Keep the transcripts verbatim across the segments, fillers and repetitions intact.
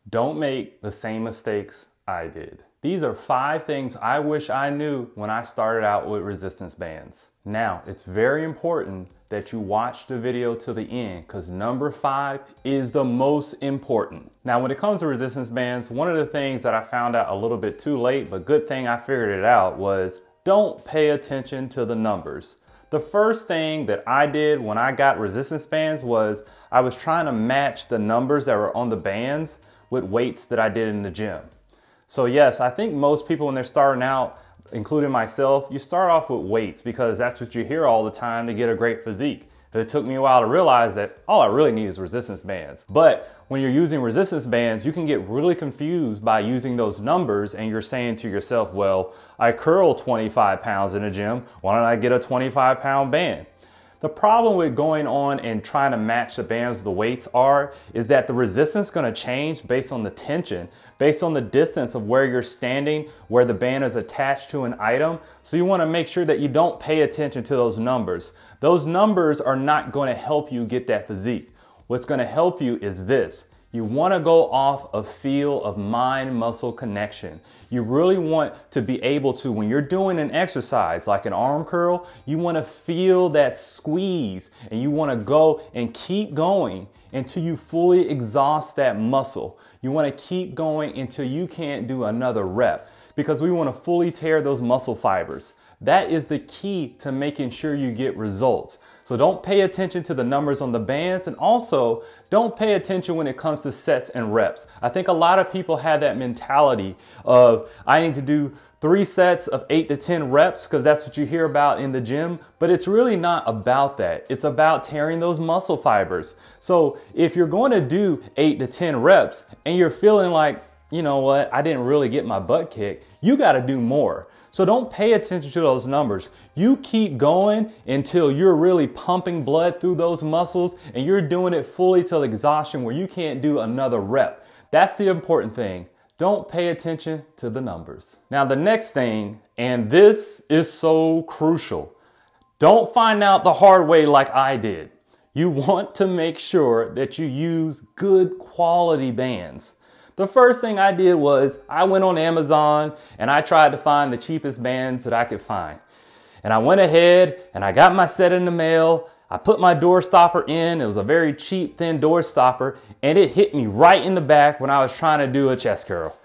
Don't make the same mistakes I did. These are five things I wish I knew when I started out with resistance bands. Now, it's very important that you watch the video to the end because number five is the most important. Now, when it comes to resistance bands, one of the things that I found out a little bit too late, but good thing I figured it out, was don't pay attention to the numbers. The first thing that I did when I got resistance bands was I was trying to match the numbers that were on the bands with weights that I did in the gym. So yes, I think most people when they're starting out, including myself, you start off with weights because that's what you hear all the time to get a great physique. It took me a while to realize that all I really need is resistance bands. But when you're using resistance bands, you can get really confused by using those numbers and you're saying to yourself, well, I curl twenty-five pounds in the gym, why don't I get a twenty-five pound band? The problem with going on and trying to match the bands the weights are, is that the resistance is going to change based on the tension, based on the distance of where you're standing, where the band is attached to an item. So you want to make sure that you don't pay attention to those numbers. Those numbers are not going to help you get that physique. What's going to help you is this. You want to go off a feel of mind-muscle connection. You really want to be able to, when you're doing an exercise like an arm curl, you want to feel that squeeze and you want to go and keep going until you fully exhaust that muscle. You want to keep going until you can't do another rep because we want to fully tear those muscle fibers. That is the key to making sure you get results. So don't pay attention to the numbers on the bands, and also don't pay attention when it comes to sets and reps. I think a lot of people have that mentality of I need to do three sets of eight to ten reps because that's what you hear about in the gym, but it's really not about that. It's about tearing those muscle fibers. So if you're going to do eight to ten reps and you're feeling like, you know what, I didn't really get my butt kicked, you got to do more. So don't pay attention to those numbers. You keep going until you're really pumping blood through those muscles and you're doing it fully till exhaustion where you can't do another rep. That's the important thing. Don't pay attention to the numbers. Now the next thing, and this is so crucial, don't find out the hard way like I did. You want to make sure that you use good quality bands. The first thing I did was I went on Amazon and I tried to find the cheapest bands that I could find. And I went ahead and I got my set in the mail. I put my door stopper in. It was a very cheap, thin door stopper, and it hit me right in the back when I was trying to do a chest curl.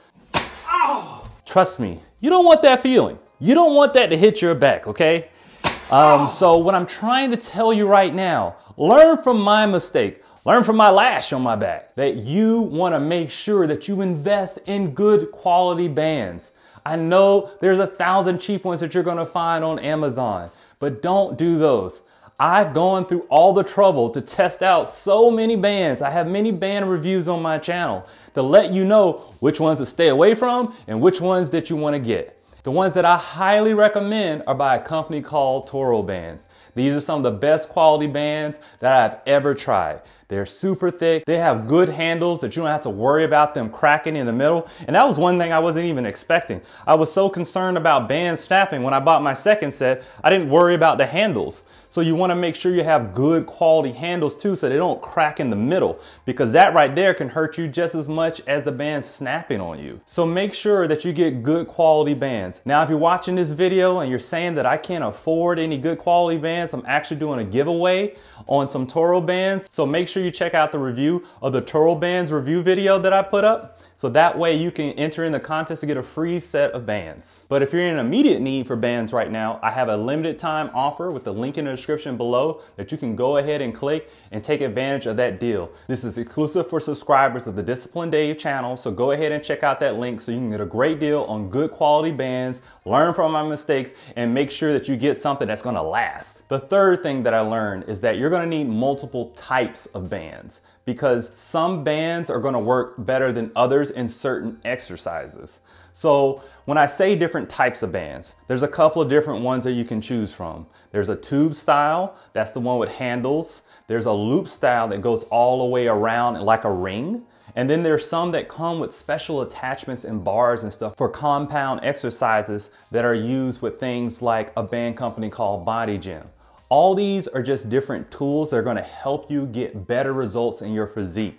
Oh. Trust me, you don't want that feeling. You don't want that to hit your back, okay? Um, so what I'm trying to tell you right now, learn from my mistake. Learn from my lash on my back that you want to make sure that you invest in good quality bands. I know there's a thousand cheap ones that you're going to find on Amazon, but don't do those. I've gone through all the trouble to test out so many bands. I have many band reviews on my channel to let you know which ones to stay away from and which ones that you want to get. The ones that I highly recommend are by a company called Toro Bands. These are some of the best quality bands that I've ever tried. They're super thick. They have good handles that you don't have to worry about them cracking in the middle. And that was one thing I wasn't even expecting. I was so concerned about bands snapping when I bought my second set, I didn't worry about the handles. So you want to make sure you have good quality handles too so they don't crack in the middle, because that right there can hurt you just as much as the band snapping on you. So make sure that you get good quality bands. Now if you're watching this video and you're saying that I can't afford any good quality bands, I'm actually doing a giveaway on some Toro bands. So make sure you check out the review of the Toro bands review video that I put up. So that way you can enter in the contest to get a free set of bands. But if you're in immediate need for bands right now, I have a limited time offer with the link in the description below that you can go ahead and click and take advantage of that deal. This is exclusive for subscribers of the Discipline Dave channel, so go ahead and check out that link so you can get a great deal on good quality bands, learn from my mistakes, and make sure that you get something that's gonna last. The third thing that I learned is that you're gonna need multiple types of bands, because some bands are gonna work better than others in certain exercises. So when I say different types of bands, there's a couple of different ones that you can choose from. There's a tube style, that's the one with handles. There's a loop style that goes all the way around like a ring. And then there's some that come with special attachments and bars and stuff for compound exercises that are used with things like a band company called Body Gym. All these are just different tools that are going to help you get better results in your physique.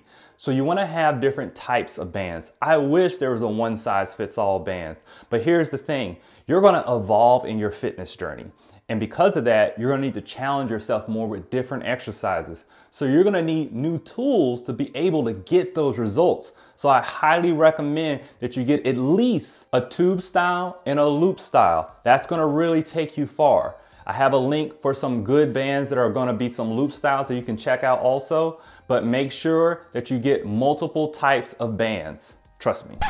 So you want to have different types of bands. I wish there was a one size fits all band, but here's the thing. You're going to evolve in your fitness journey. And because of that, you're going to need to challenge yourself more with different exercises. So you're going to need new tools to be able to get those results. So I highly recommend that you get at least a tube style and a loop style. That's going to really take you far. I have a link for some good bands that are going to be some loop styles that you can check out also, but make sure that you get multiple types of bands. Trust me.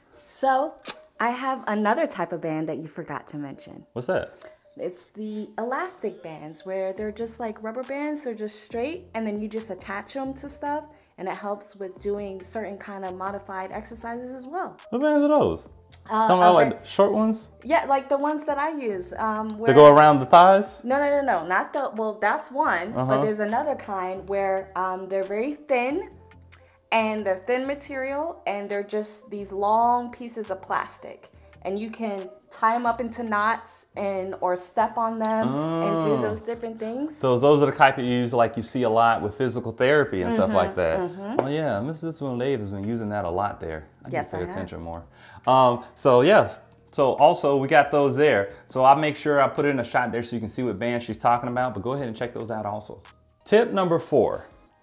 So I have another type of band that you forgot to mention. What's that? It's the elastic bands, where they're just like rubber bands. They're just straight, and then you just attach them to stuff, and it helps with doing certain kind of modified exercises as well. What bands are those? Uh, Talking about like the short ones? Yeah, like the ones that I use. Um, where, they go around the thighs? No, no, no, no, not the, well, that's one, uh-huh. but there's another kind where um, they're very thin, and they're thin material, and they're just these long pieces of plastic. And you can tie them up into knots and or step on them oh. and do those different things. So those are the type you use, like you see a lot with physical therapy and mm-hmm, stuff like that. Mm-hmm. Oh yeah, Missus Dave has been using that a lot there. I yes, need to pay I attention have. more. Um, so yeah, so also we got those there. So I'll make sure I put in a shot there so you can see what band she's talking about, but go ahead and check those out also. Tip number four,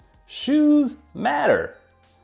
shoes matter.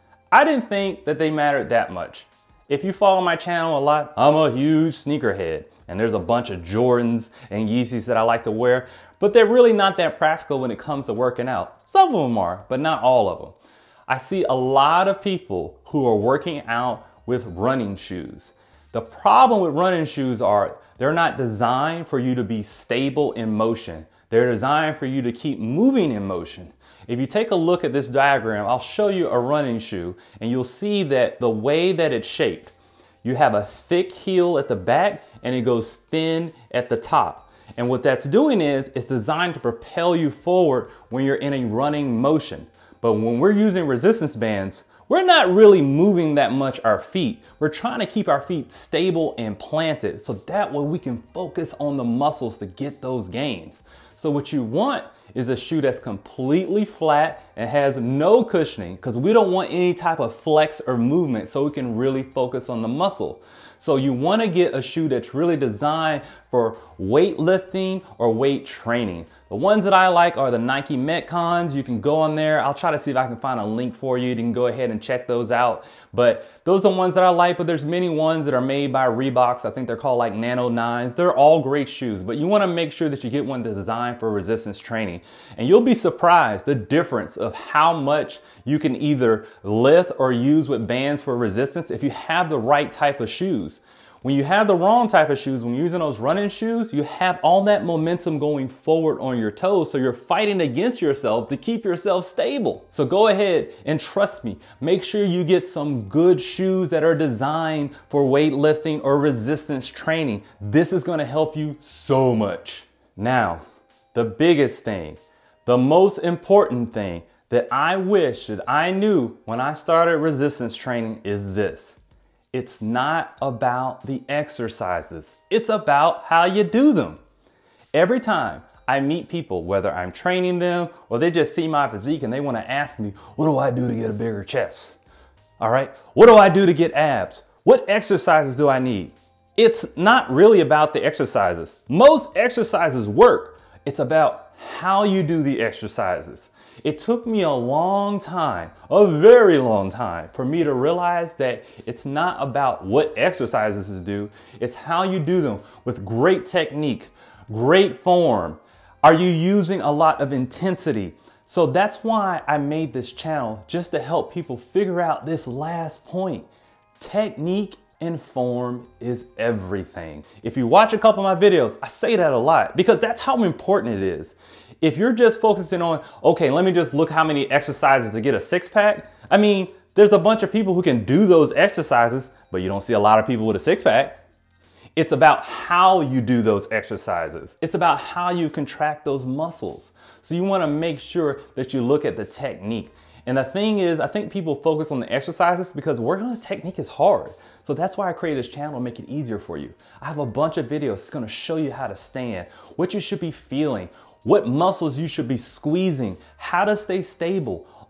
I didn't think that they mattered that much. If you follow my channel a lot, I'm a huge sneakerhead, and there's a bunch of Jordans and Yeezys that I like to wear, but they're really not that practical when it comes to working out. Some of them are, but not all of them. I see a lot of people who are working out with running shoes. The problem with running shoes are they're not designed for you to be stable in motion. They're designed for you to keep moving in motion. If you take a look at this diagram, I'll show you a running shoe, and you'll see that the way that it's shaped, you have a thick heel at the back and it goes thin at the top. And what that's doing is it's designed to propel you forward when you're in a running motion. But when we're using resistance bands, we're not really moving that much our feet. We're trying to keep our feet stable and planted, so that way we can focus on the muscles to get those gains. So what you want is a shoe that's completely flat and has no cushioning, because we don't want any type of flex or movement, so we can really focus on the muscle. So you want to get a shoe that's really designed for weightlifting or weight training. The ones that I like are the Nike Metcons. You can go on there. I'll try to see if I can find a link for you. You can go ahead and check those out. But those are the ones that I like, but there's many ones that are made by Reeboks. I think they're called like Nano nines. They're all great shoes, but you want to make sure that you get one that's designed for resistance training. And you'll be surprised the difference of how much you can either lift or use with bands for resistance if you have the right type of shoes. When you have the wrong type of shoes, when you're using those running shoes, you have all that momentum going forward on your toes, so you're fighting against yourself to keep yourself stable. So go ahead and trust me, make sure you get some good shoes that are designed for weightlifting or resistance training. This is gonna help you so much. Now, the biggest thing, the most important thing that I wish that I knew when I started resistance training is this. It's not about the exercises. It's about how you do them. Every time I meet people, whether I'm training them or they just see my physique and they want to ask me, what do I do to get a bigger chest? All right, what do I do to get abs? What exercises do I need? It's not really about the exercises. Most exercises work. It's about how you do the exercises. It took me a long time, a very long time, for me to realize that it's not about what exercises to do, it's how you do them with great technique, great form. Are you using a lot of intensity? So that's why I made this channel, just to help people figure out this last point. Technique and form is everything. If you watch a couple of my videos, I say that a lot because that's how important it is. If you're just focusing on, okay, let me just look how many exercises to get a six pack. I mean, there's a bunch of people who can do those exercises, but you don't see a lot of people with a six pack. It's about how you do those exercises. It's about how you contract those muscles. So you wanna make sure that you look at the technique. And the thing is, I think people focus on the exercises because working on the technique is hard. So that's why I created this channel to make it easier for you. I have a bunch of videos that's gonna show you how to stand, what you should be feeling, what muscles you should be squeezing, how to stay stable.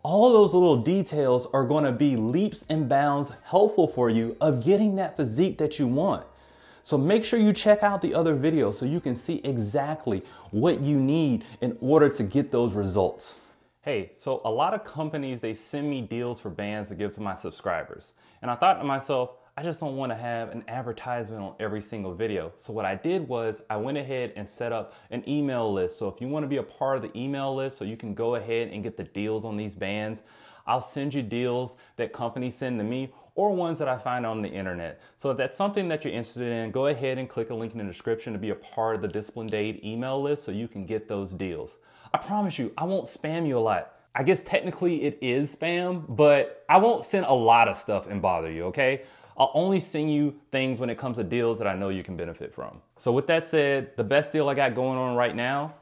all those little details are going to be leaps and bounds helpful for you of getting that physique that you want. So make sure you check out the other videos so you can see exactly what you need in order to get those results. Hey, so a lot of companies, they send me deals for bands to give to my subscribers. And I thought to myself, I just don't want to have an advertisement on every single video. So what I did was I went ahead and set up an email list. So if you want to be a part of the email list so you can go ahead and get the deals on these bands, I'll send you deals that companies send to me or ones that I find on the internet. So if that's something that you're interested in, go ahead and click a link in the description to be a part of the Discipline Dade email list so you can get those deals. I promise you, I won't spam you a lot. I guess technically it is spam, but I won't send a lot of stuff and bother you, okay? I'll only send you things when it comes to deals that I know you can benefit from. So with that said, the best deal I got going on right now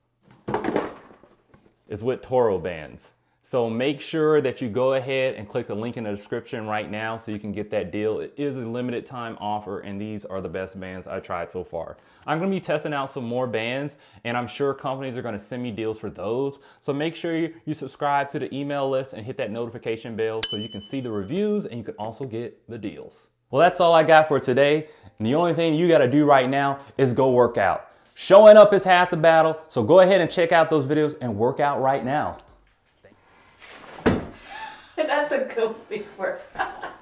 is with Toro bands. So make sure that you go ahead and click the link in the description right now so you can get that deal. It is a limited time offer and these are the best bands I've tried so far. I'm gonna be testing out some more bands and I'm sure companies are gonna send me deals for those. So make sure you, you subscribe to the email list and hit that notification bell so you can see the reviews and you can also get the deals. Well, that's all I got for today. And the only thing you gotta do right now is go work out. Showing up is half the battle. So go ahead and check out those videos and work out right now. That's a complete word.